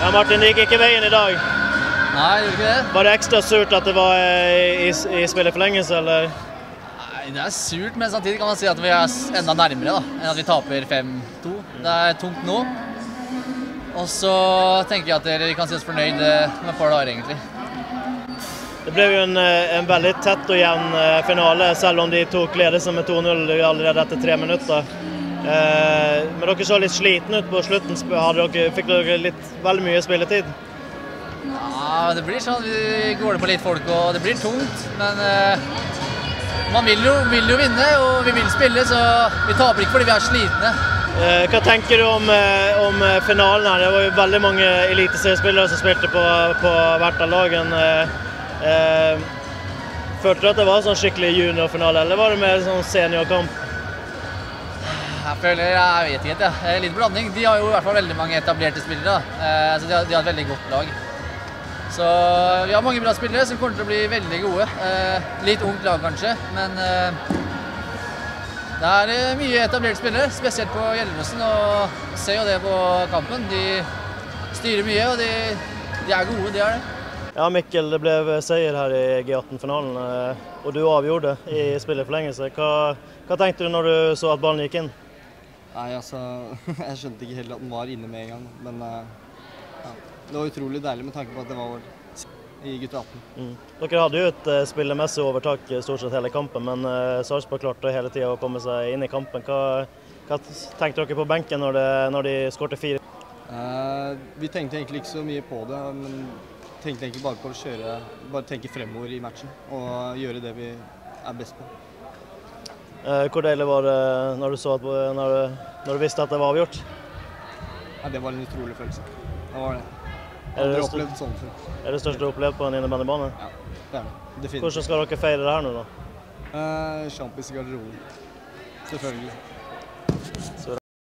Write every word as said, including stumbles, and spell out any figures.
Ja, Martin, det gikk ikke veien i dag. Nei, det gjorde ikke det. Var det ekstra surt at det var i, i spillet forlengelse, eller? Nei, det er surt, men samtidig kan man si at vi er enda nærmere da, enn at vi taper fem to. Det er tungt nå. Og så tenker jeg at vi kan si oss fornøyd med et par dager, egentlig. Det ble jo en, en veldig tett og jevn finale, selv om de tok ledelsen med to null allerede etter tre minutter. Eh, men dere så litt sliten ut på slutten. Hadde dere, fikk dere litt veldig mye spilletid? Ja, det blir sånn. Vi går det på litt folk, og det blir tungt. Men eh, man vil jo, vil jo vinne, og vi vil spille, så vi taper ikke fordi vi er slitne. Eh, hva tenker du om, om finalen her? Det var jo veldig mange eliteseriespillere som spilte på, på hvert av lagene. Eh, følte du at det var en sånn skikkelig juniorfinale, eller var det mer sånn seniorkamp? Jeg føler, jeg vet ikke, det er litt blanding. De har jo i hvert fall veldig mange etablerte spillere, eh, så de har, de har et veldig godt lag. Så vi har mange bra spillere som kommer til å bli veldig gode. Eh, litt ungt lag kanskje, men eh, det er mye etablerte spillere, spesielt på Gjelleråsen, og ser jo det på kampen. De styrer mye, og de, de er gode, de er det. Ja, Mikkel, det ble seier her i G atten-finalen, og du avgjorde i spillet forlengelse. Hva, hva tenkte du når du så at ballen gikk inn? Nei, altså, jeg skjønte ikke helt at den var inne med en gang, men ja, det var utrolig deilig med tanke på at det var i gutt atten. Mm. Dere hadde jo et spillemessig overtak stort sett hele kampen, men Sarpsborg klarte hele tiden å komme seg inn i kampen. Hva, hva tenkte dere på benken når, det, når de skårte fire? Uh, vi tenkte egentlig ikke så mye på det, men tenkte egentlig bare på å kjøre, bare tenke fremover i matchen og gjøre det vi er best på. Eh, hvor deilig var det når du, så at, når, du, når du visste at det var avgjort? Ja, det var en utrolig følelse. Det var det. Jeg har aldri opplevd sånn før. Er det største du har opplevd på en innebandybane? Ja, det er det. Definitivt. Hvordan skal dere feire det her nå da? Uh, Champis i garderoben. Selvfølgelig. Så